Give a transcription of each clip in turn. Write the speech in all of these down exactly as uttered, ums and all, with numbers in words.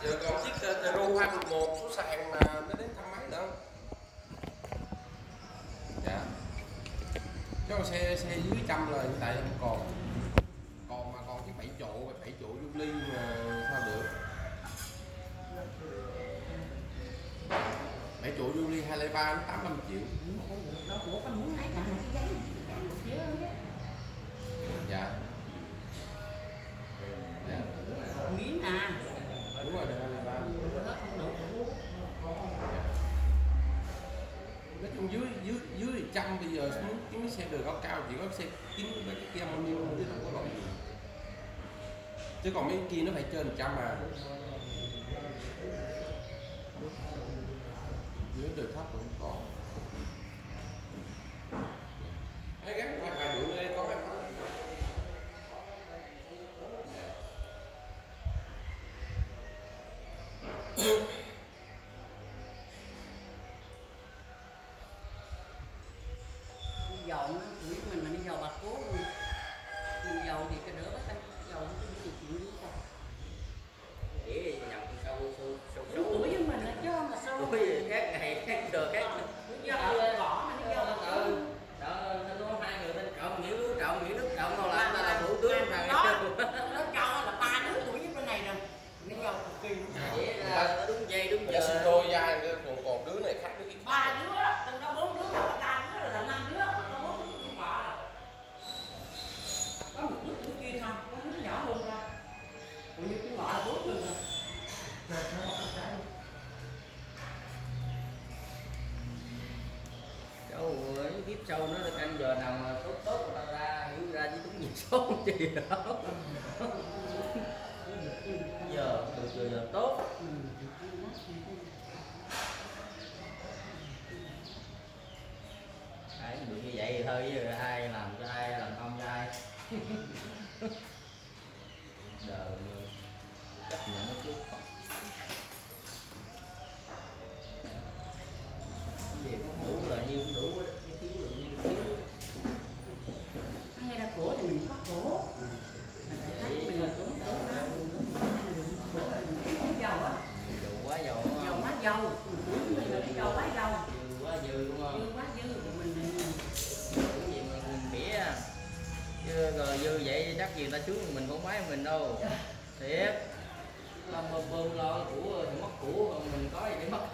Giờ còn chiếc Teru hai một một số sàn mà nó đến thang máy nữa. Dạ. Chứ còn xe xe dưới trăm rồi hiện tại không còn. Còn mà còn chiếc bảy chỗ, bảy chỗ Jubilee mà sao được. bảy chỗ Jubilee hai không ba nó tám mươi lăm triệu. Đó của con muốn lấy cả cái giấy. Dạ. Dạ. Miếng à. Đúng rồi, hai không ba. Nói chung dưới dưới dưới trăm bây giờ muốn kiếm cái xe đường góc cao chỉ có xe kín với cái kia moni chứ không có loại gì. Chứ còn mấy kia nó phải trên trăm mà. Dưới đường thấp cũng có. Mấy gắn qua hai bữa đây có em. Dầu nó tuổi mình mà đi dầu bạc cố luôn. Mình dầu thì cái đỡ ta dầu nó cũng gì chuyện gì sao? Để nhầm sâu sâu sâu Đúng tuổi với mình là chứ không là sâu. tuổi khác ngày khác giờ khác Dầu bỏ mà nó dầu bạc cố. Đó nó có hai người tên trọng nghĩa nước trọng nghĩa nước trọng đâu là ta là thủ tướng thằng đó nó cho là ba đứa tuổi với bên này rồi. Nó dầu cực kỳ. vậy là đúng dây đúng Giờ sinh giờ đôi dai còn còn đứa này khác đứa kia. Ba đứa đó, từng đó bốn đứa là ba đứa là năm đứa, có bốn đứa cũng bỏ rồi. Có một đứa đứa kia không, có đứa nhỏ luôn ra. Còn như cái ngọ là bốn đứa rồi. đâu cái kiếp sau nó canh giờ nào mà tốt tốt ta ra hiểu ra chứ đúng gì số gì đó giờ từ giờ giờ tốt ai cũng được như vậy thì thôi chứ ai làm cho ai làm không cho ai đời chấp nhận nó trước cái gì cũng đủ là nhiêu cũng đủ cái thiếu là nhiêu thiếu Hay là cổ thì mình có cổ. Mình là cổ cổ ra. Dầu á. dầu quá dầu Dầu quá dầu. Mình là cái dầu quá dầu. dư quá dư đúng không Dư quá dư thì mình cái gì mà mình bỉa chứ rồi dư vậy chắc gì ta xuống mình không máy mình đâu thiệt lo bơm bơm lo của thì mất của mình có gì để mất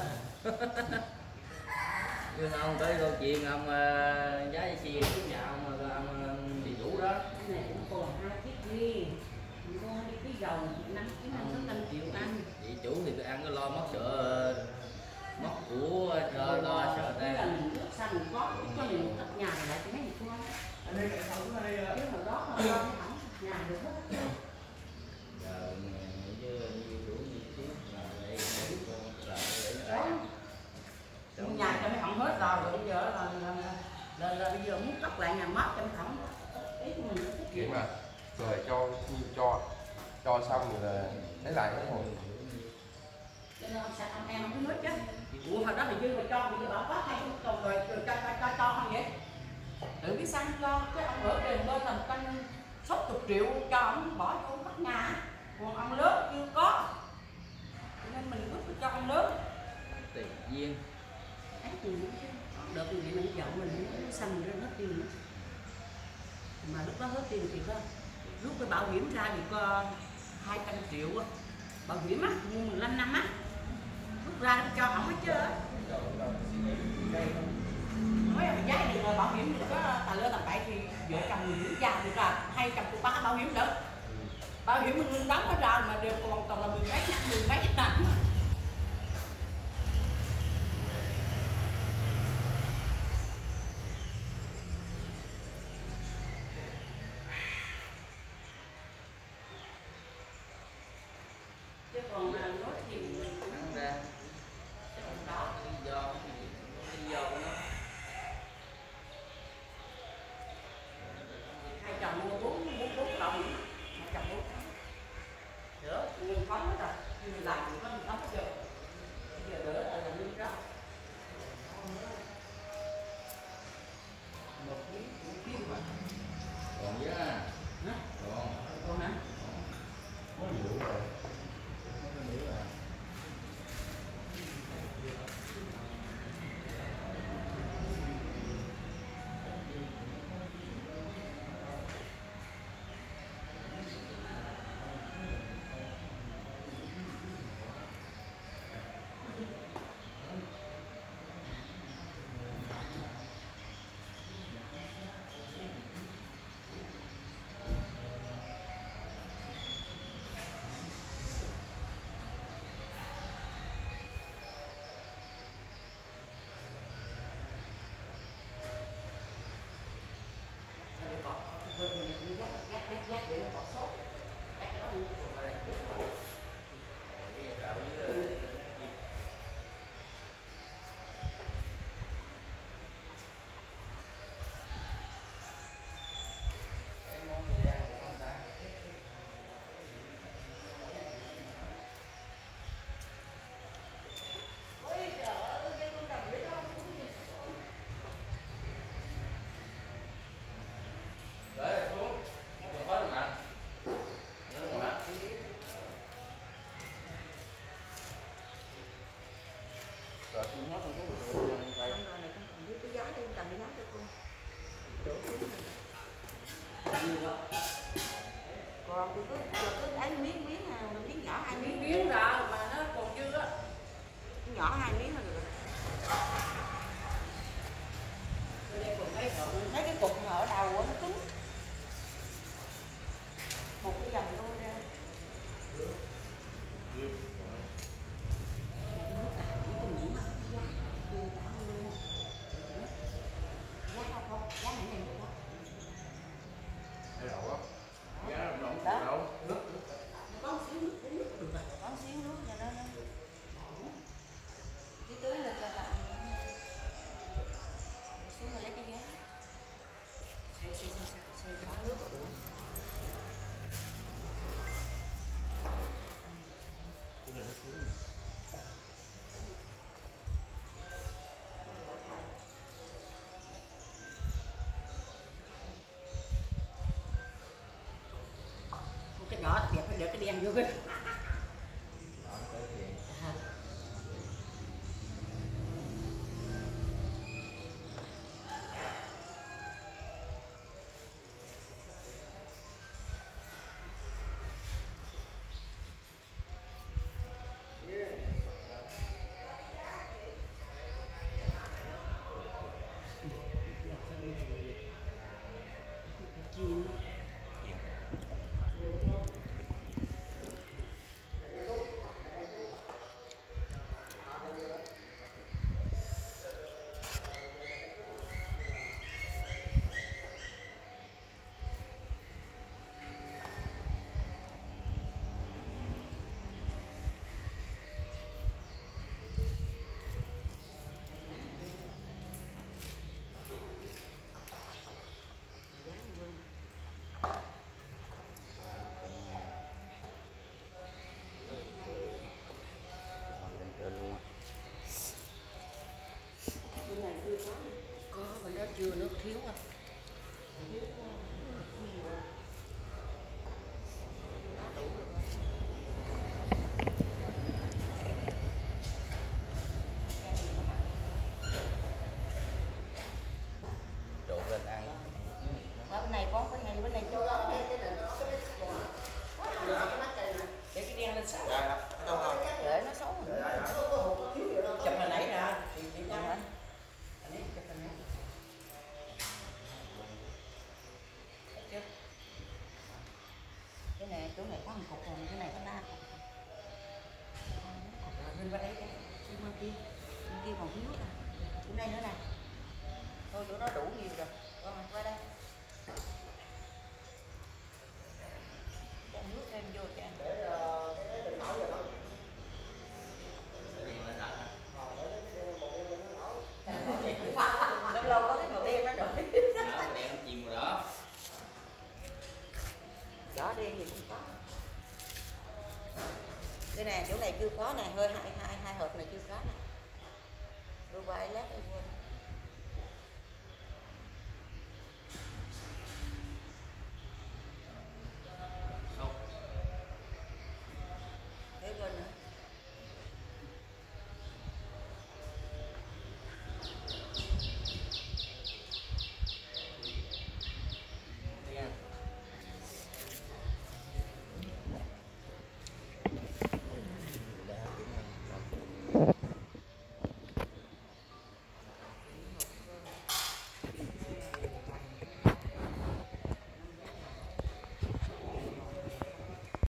chứ ông tới câu chuyện ông uh, giá xe trước nhà ông ông địa chủ đó cái này cũng còn hai chiếc đi. Mình mua đi cái dầu năm cái năm sáu trăm triệu ăn. địa chủ thì cứ ăn cái lo mất sợ mất của lo, lo sợ Thế là ta mình nước xanh mình có có mình một nhà này lại cho mấy người con. Ở đây cái sầu ở đây nếu mà đó không hỏng nhà được hết. giờ chứ địa chủ như thế là để để con là để Nhà cho mấy hỏng hết rồi, rồi bây giờ là là, là bây giờ muốn cất lại nhà mất cho mấy hỏng. Ý của mình nó Kiểu mà rồi cho cho cho xong rồi là lấy lại cái hồi. Cho nên ông sạch ông em không có nước chứ. Ủa hồi đó thì dư mà cho thì bảo có hay còn rồi rồi cho cho cho cho không vậy? Tự biết xăng cho cái ông ở trên bên làm canh sáu chục triệu cho ông bỏ vô cất nhà. Còn ông lớn chưa có. Cho nên mình quyết cho ông lớn. tiền viên Ấy thì đợt này mình giận mình nó xanh mình hết tiền nữa. Mà lúc đó hết tiền thì có rút cái bảo hiểm ra thì có hai trăm triệu á. Bảo hiểm á, mua mười lăm năm á. Rút ra cho ổng hết chứ. Nói là giá thì rồi bảo hiểm thì có tà lơ tầm bậy thì vợ chồng mình ra được là hai trăm của ba bảo hiểm nữa. Bảo hiểm mình đóng hết ra mà đều còn còn là mười mấy năm, mười mấy năm. Chứ còn nói gì ăn ra đó lý do lý do của nó hai chồng mua bốn bốn bốn đồng hai chồng bốn đỡ nguyên phóng hết rồi nhưng làm thì có mình đóng hết giờ giờ đỡ là làm nguyên đó một miếng một miếng mà còn với hả còn con hả Có nhiều rồi. có nhiều rồi Nó không có được rồi. Xong rồi này con còn biết cái giá đi, cầm cái giá cho con. Đổ xuống này. Còn tôi cứ tôi cứ lấy miếng miếng nào, miếng nhỏ hai miếng. Miếng ra mà nó còn dư á. Nhỏ hai miếng là được. Mấy cái cục mà ở đầu nó cứng. Một cái dòng luôn ra. Có xíu nước cho nó nó cái tưới lên cho bạn xuống rồi lấy cái ghế xe xe xe xe bỏ nước vào đủ. Cái nhỏ đặc biệt phải để cái đen vô cái có bên đó chưa nước thiếu à. Trộn lên ăn. Ở bên này có cái này bên này cho đó để cái đen lên sẵn để nó xấu chụp hình nãy ra chị chị cho anh chụp hình nãy cái này chỗ này có một cục rồi cái này có ba cục bên bên đấy bên kia bên kia còn thiếu à bên đây nữa nè thôi chỗ đó đủ nhiều rồi con qua đây cho nước thêm vô cho anh lâu lâu có cái màu đen đó rồi Đen chìm rồi đó. đỏ đen thì cũng có cái này chỗ này chưa có nè hơi hai hai hai hộp này chưa có nè đôi ba lát đây quên